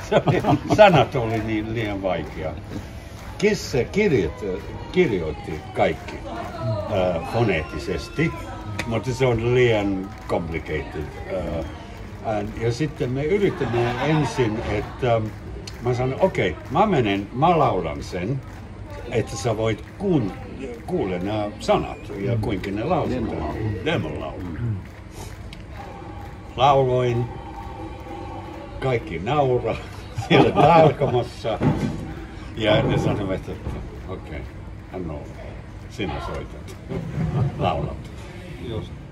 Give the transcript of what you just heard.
Sanat oli niin liian vaikea. Kisse kirjoitti kaikki foneettisesti, mutta se on liian complicated. Ja sitten me yritimme ensin, että mä sanoin, okei, mä laulan sen, että sä voit kuulla nämä sanat ja kuinka ne lausutaan. Demolaulu. Lauloin, kaikki nauraa siellä talkamassa ja ne sanoivat, että okei, hän on, sinä soitat, laulat. Just.